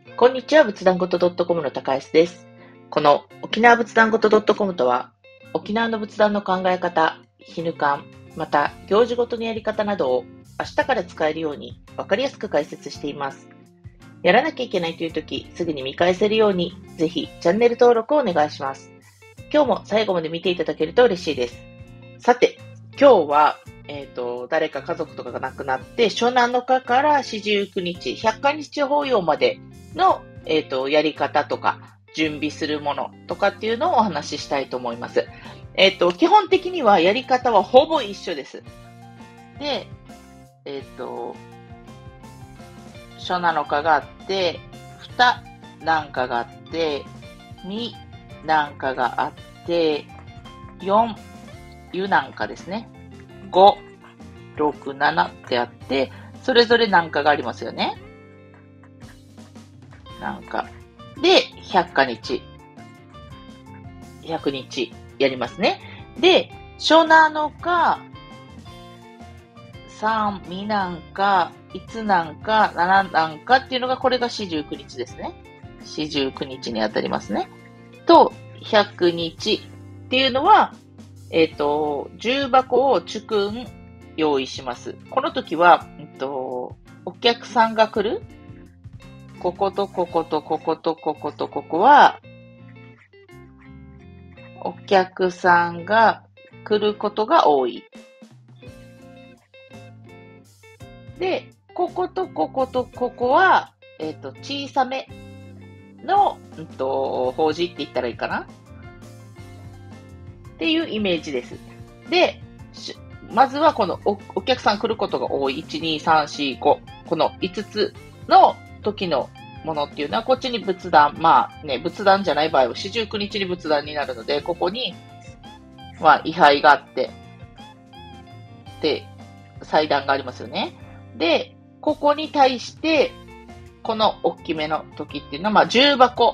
こんにちは、仏壇ごと .com の高橋です。この沖縄仏壇ごと .com とは、沖縄の仏壇の考え方、ヒヌカン、また行事ごとのやり方などを明日から使えるようにわかりやすく解説しています。やらなきゃいけないというとき、すぐに見返せるように、ぜひチャンネル登録をお願いします。今日も最後まで見ていただけると嬉しいです。さて、今日は、誰か家族とかが亡くなって、初七日から四十九日、百花日法要までの、やり方とか、準備するものとかっていうのをお話ししたいと思います。基本的にはやり方はほぼ一緒です。で、初七日があって、二なんかがあって、二なんかがあって、四湯なんかですね。5、6、7ってあって、それぞれなんかがありますよね。なんか。で、100日、100日やりますね。で、初七日、3、2なんか、5なんか、7なんかっていうのが、これが四十九日ですね。四十九日にあたりますね。と、100日っていうのは、重箱をチュクン用意します。この時は、お客さんが来るこことこことこことこことここは、お客さんが来ることが多い。で、こことこことここは、小さめの、法事って言ったらいいかなっていうイメージです。で、まずはこの お客さん来ることが多い1、2、3、4、5この5つの時のものっていうのはこっちに仏壇、まあね、仏壇じゃない場合は四十九日に仏壇になるので、ここに、まあ、位牌があって、で、祭壇がありますよね。で、ここに対して、この大きめの時っていうのは、まあ、重箱、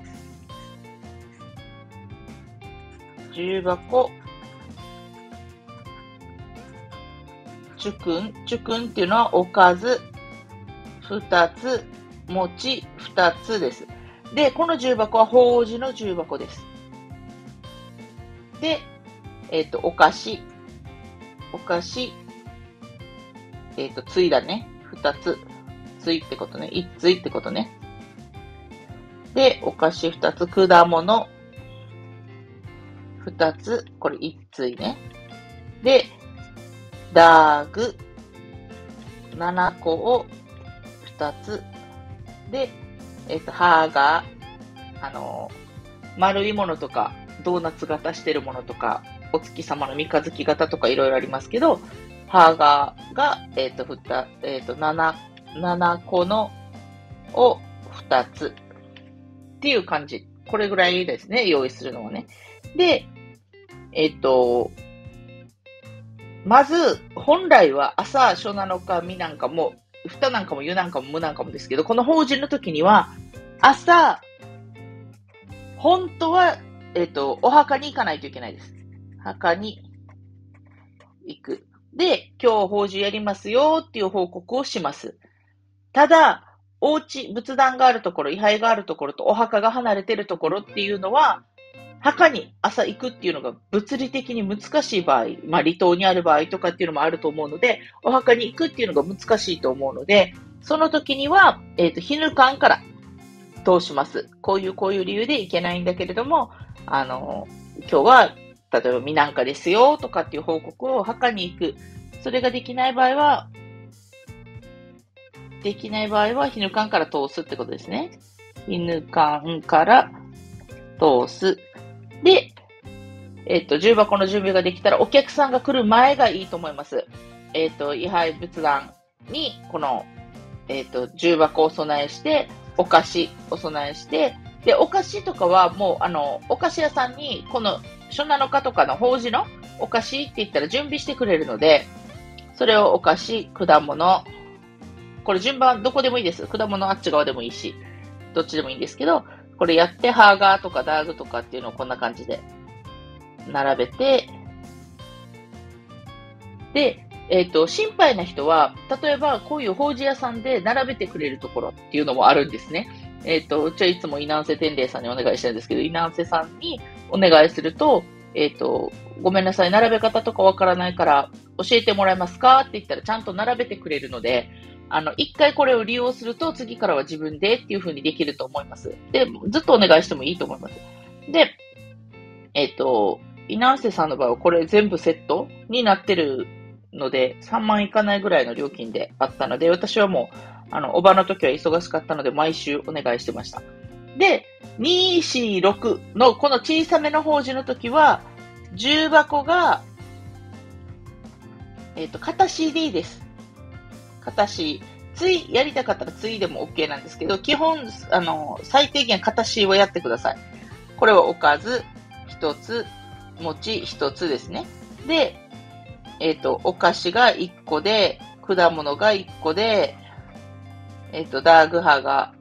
チュクンっていうのはおかず2つ、餅2つです。で、この重箱は法事の重箱です。で、お菓子、ついだね。2つ。ついってことね。1ついってことね。で、お菓子2つ、果物2つ、これ1ついね。で、ダーグ7個を2つ。で、ハーガー、丸いものとか、ドーナツ型してるものとか、お月様の三日月型とかいろいろありますけど、ハーガーが、7個のを2つっていう感じ。これぐらいですね、用意するのはね。で、まず、本来は朝、初七日、みなんかも、ふたなんかも湯なんかも無なんかもですけど、この法事の時には、朝、本当は、お墓に行かないといけないです。墓に行く。で、今日法事やりますよっていう報告をします。ただ、お家、仏壇があるところ、位牌があるところとお墓が離れてるところっていうのは、墓に朝行くっていうのが物理的に難しい場合、まあ離島にある場合とかっていうのもあると思うので、お墓に行くっていうのが難しいと思うので、その時には、ヒヌカンから通します。こういう理由で行けないんだけれども、今日は、例えばミナンカですよとかっていう報告を墓に行く。それができない場合は、ヒヌカンから通すってことですね。ヒヌカンから通す。で、重箱の準備ができたら、お客さんが来る前がいいと思います。位牌仏壇に、この、重箱を備えして、お菓子お供えして、で、お菓子とかはもう、お菓子屋さんに、この、初七日とかの法事のお菓子って言ったら準備してくれるので、それをお菓子、果物、これ順番どこでもいいです。果物あっち側でもいいし、どっちでもいいんですけど、これやって、ハーガーとかダーグとかっていうのをこんな感じで並べて、で、心配な人は、例えばこういう法事屋さんで並べてくれるところっていうのもあるんですね。 うちはいつも稲瀬天霊さんにお願いしてるんですけど、稲瀬さんにお願いすると、ごめんなさい、並べ方とかわからないから教えてもらえますかって言ったらちゃんと並べてくれるので、一回これを利用すると次からは自分でっていう風にできると思います。で、ずっとお願いしてもいいと思います。で、稲瀬さんの場合はこれ全部セットになってるので、3万いかないぐらいの料金であったので、私はもう、おばの時は忙しかったので、毎週お願いしてました。で、246のこの小さめの法事の時は、重箱が、片 CD です。片 C。ついやりたかったらついでも OK なんですけど、基本、最低限片 C をやってください。これはおかず一つ、餅一つですね。で、お菓子が1個で、果物が1個で、ダーグハが、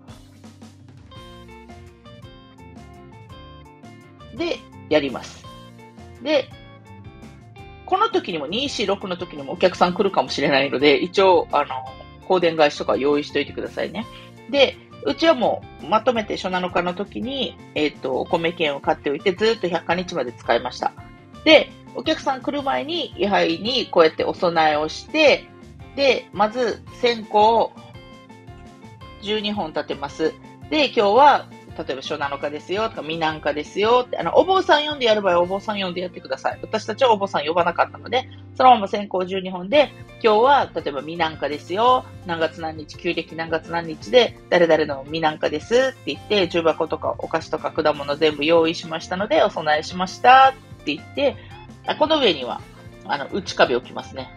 で、やります。で、この時にも、246の時にもお客さん来るかもしれないので、一応、香典返しとか用意しといてくださいね。で、うちはもう、まとめて初7日の時に、お米券を買っておいて、ずっと100日まで使いました。で、お客さん来る前に、位牌にこうやってお供えをして、で、まず、線香を12本立てます。で、今日は、例えば初7日ですよとか、未南日ですよって、お坊さん呼んでやる場合はお坊さん呼んでやってください。私たちはお坊さん呼ばなかったので、そのまま線香12本で、今日は、例えば未南日ですよ、何月何日、旧暦何月何日で、誰々の未南日ですって言って、重箱とかお菓子とか果物全部用意しましたので、お供えしましたって言って、この上には、内壁を置きますね。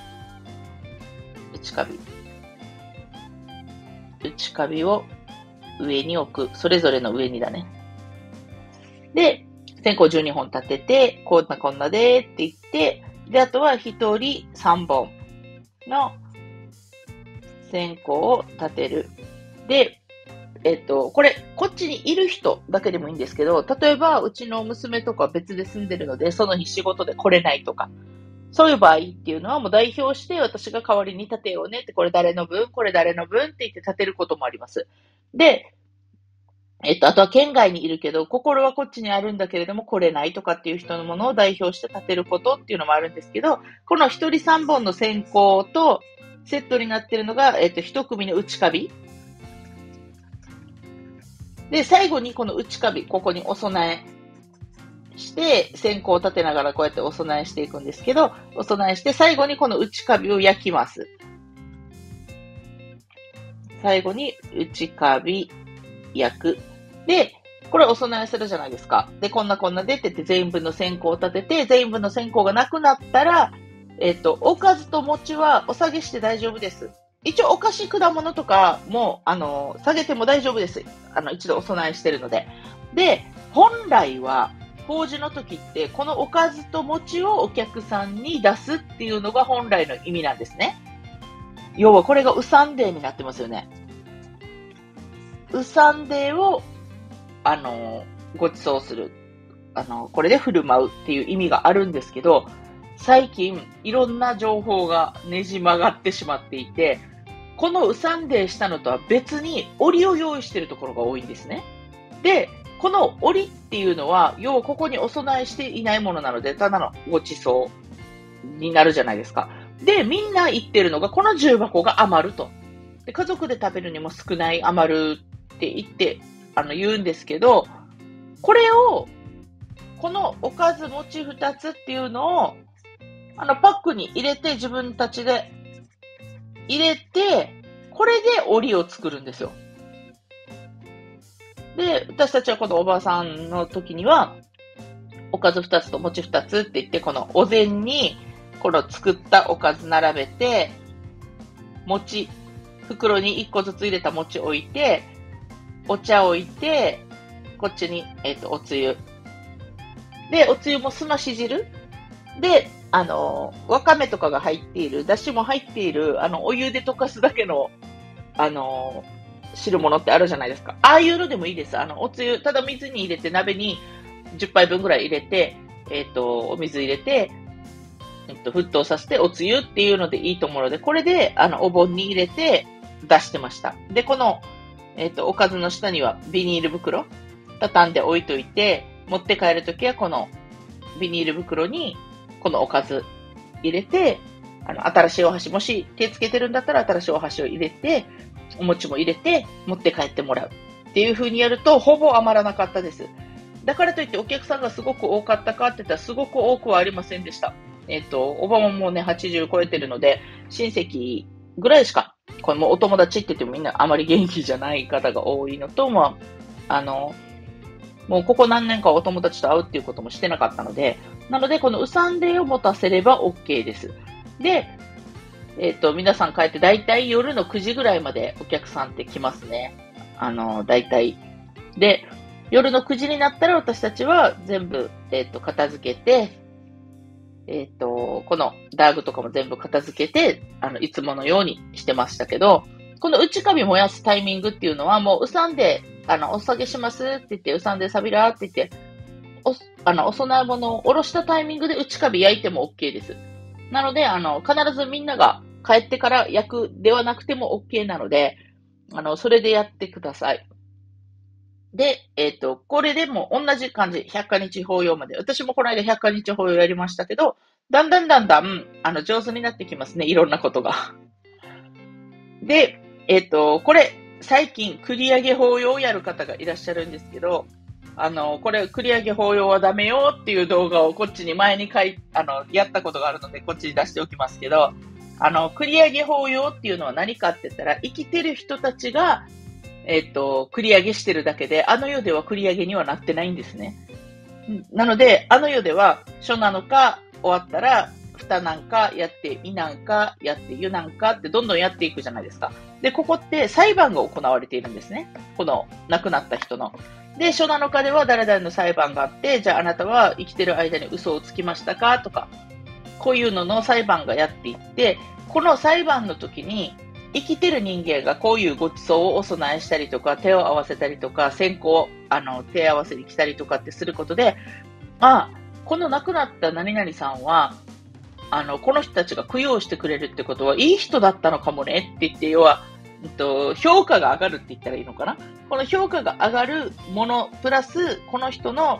内壁。内壁を上に置く。それぞれの上にだね。で、線香12本立てて、こんなでって言って、で、あとは1人3本の線香を立てる。で、これ、こっちにいる人だけでもいいんですけど、例えば、うちの娘とか別で住んでるので、その日仕事で来れないとか、そういう場合っていうのはもう代表して私が代わりに立てようねって、これ誰の分、これ誰の分って言って立てることもあります。で、あとは県外にいるけど、心はこっちにあるんだけれども来れないとかっていう人のものを代表して立てることっていうのもあるんですけど、この一人3本の線香とセットになっているのが、一組の内カビ。で、最後にこの内カビ、ここにお供えして、線香を立てながらこうやってお供えしていくんですけど、お供えして最後にこの内カビを焼きます。最後に内カビ焼く。で、これお供えするじゃないですか。で、こんなでって言って全員分の線香を立てて、全員分の線香がなくなったら、おかずと餅はお下げして大丈夫です。一応お菓子、果物とかも、下げても大丈夫です。一度お供えしてるので。で、本来は、法事の時って、このおかずと餅をお客さんに出すっていうのが本来の意味なんですね。要はこれがウサンデーになってますよね。ウサンデーを、ご馳走する。これで振る舞うっていう意味があるんですけど、最近いろんな情報がねじ曲がってしまっていて、このウサンデーしたのとは別に檻を用意しているところが多いんですね。で、この檻っていうのは、要はここにお供えしていないものなので、ただのご馳走になるじゃないですか。で、みんな言ってるのが、この重箱が余ると。で、家族で食べるにも少ない余るって言って、言うんですけど、これを、このおかず餅2つっていうのを、パックに入れて自分たちで入れて、これで檻を作るんですよ。で、私たちはこのおばあさんの時には、おかず2つと餅2つって言って、このお膳に、この作ったおかず並べて、餅、袋に1個ずつ入れた餅置いて、お茶置いて、こっちに、おつゆ。で、おつゆもすまし汁で、わかめとかが入っている、だしも入っている、お湯で溶かすだけの、汁物ってあるじゃないですか。ああいうのでもいいです。おつゆ、ただ水に入れて、鍋に10杯分ぐらい入れて、お水入れて、沸騰させて、おつゆっていうのでいいと思うので、これで、お盆に入れて出してました。で、この、 おかずの下にはビニール袋、畳んで置いといて、持って帰るときはこのビニール袋にこのおかず入れて、新しいお箸、もし手つけてるんだったら新しいお箸を入れて、お餅も入れて持って帰ってもらうっていう風にやるとほぼ余らなかったです。だからといってお客さんがすごく多かったかって言ったらすごく多くはありませんでした。おばもね、80超えてるので、親戚ぐらいしか、これもお友達って言ってもみんなあまり元気じゃない方が多いのと、もうここ何年かお友達と会うっていうこともしてなかったので、なのでこのウサンデーを持たせれば OK です。で、皆さん帰ってだいたい夜の9時ぐらいまでお客さんって来ますね。だいたい。で、夜の9時になったら私たちは全部、片付けて、このダーグとかも全部片付けて、いつものようにしてましたけど、この内カビ燃やすタイミングっていうのはもう、うさんで、お下げしますって言って、うさんでサビラーって言って、お供え物をおろしたタイミングで内カビ焼いても OK です。なので、必ずみんなが帰ってから焼くではなくても OK なので、それでやってください。で、これでも同じ感じ、百日法要まで。私もこの間百日法要やりましたけど、だんだん、上手になってきますね。いろんなことが。で、これ、最近、繰り上げ法要をやる方がいらっしゃるんですけど、これ、繰り上げ法要はダメよっていう動画をこっちに前にやったことがあるので、こっちに出しておきますけど、繰り上げ法要っていうのは何かって言ったら、生きてる人たちが、繰り上げしてるだけで、あの世では繰り上げにはなってないんですね。なので、あの世では、書なのか、終わったら、蓋なんかやって、いなんかやって、湯なんかってどんどんやっていくじゃないですか。で、ここって裁判が行われているんですね。この亡くなった人の。で、書なのかでは誰々の裁判があって、じゃああなたは生きてる間に嘘をつきましたかとか、こういうのの裁判がやっていって、この裁判の時に、生きてる人間がこういうご馳走をお供えしたりとか、手を合わせたりとか、線香を手合わせに来たりとかってすることで、この亡くなった何々さんは、この人たちが供養してくれるってことは、いい人だったのかもねって言って、要は、評価が上がるって言ったらいいのかな。この評価が上がるもの、プラス、この人の、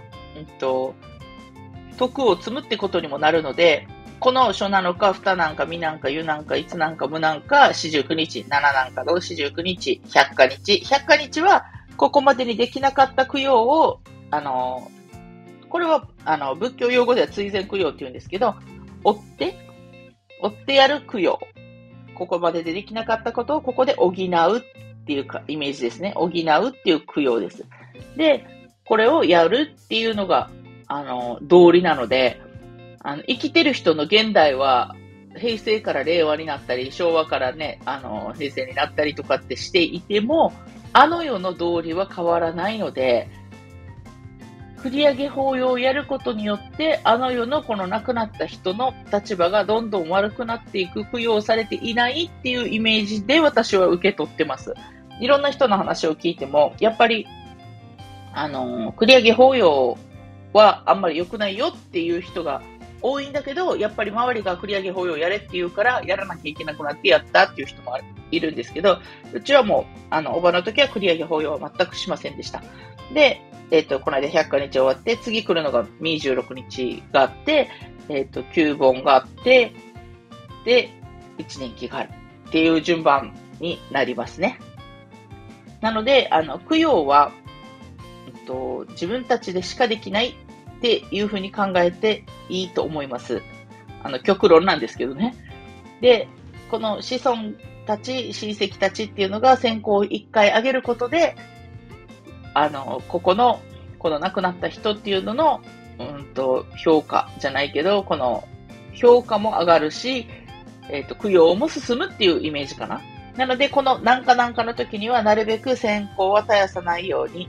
徳を積むってことにもなるので、この書なのか、蓋なんか、みなんか、ゆなんか、いつなんか、むなんか、四十九日、七なんかの四十九日、百日。百日は、ここまでにできなかった供養を、これは、仏教用語では追善供養って言うんですけど、追ってやる供養。ここまででできなかったことをここで補うっていうか、イメージですね。補うっていう供養です。で、これをやるっていうのが、道理なので、生きてる人の現代は、平成から令和になったり、昭和からね、平成になったりとかってしていても、あの世の道理は変わらないので、繰り上げ法要をやることによって、あの世のこの亡くなった人の立場がどんどん悪くなっていく、供養されていないっていうイメージで私は受け取ってます。いろんな人の話を聞いても、やっぱり、繰り上げ法要はあんまり良くないよっていう人が多いんだけど、やっぱり周りが繰り上げ法要やれって言うから、やらなきゃいけなくなってやったっていう人もいるんですけど、うちはもう、おばの時は繰り上げ法要は全くしませんでした。で、この間100日終わって、次来るのが26日があって、9本があって、で、1年期があるっていう順番になりますね。なので、供養は、自分たちでしかできないっていうふうに考えていいと思います。極論なんですけどね。で、この子孫たち、親戚たちっていうのが線香を1回あげることで、この亡くなった人っていうのの、評価じゃないけど、この評価も上がるし、供養も進むっていうイメージかな。なので、このなんかの時にはなるべく線香は絶やさないように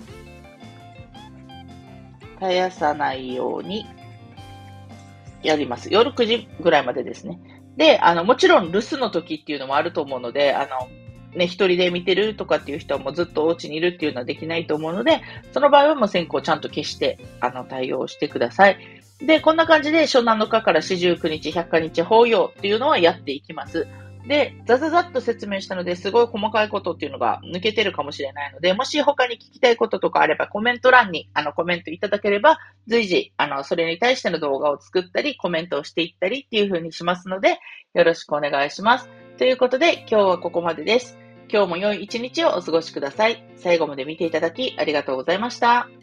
やります。夜9時ぐらいまでですね。で、もちろん留守の時っていうのもあると思うので、一人で見てるとかっていう人はもうずっとお家にいるっていうのはできないと思うので、その場合はもう線香をちゃんと消して、対応してください。で、こんな感じで、初7日から四十九日、百日法要っていうのはやっていきます。 で、ザザザっと説明したので、すごい細かいことっていうのが抜けてるかもしれないので、もし他に聞きたいこととかあれば、コメント欄に、コメントいただければ、随時、それに対しての動画を作ったり、コメントをしていったりっていう風にしますので、よろしくお願いします。ということで、今日はここまでです。今日も良い一日をお過ごしください。最後まで見ていただき、ありがとうございました。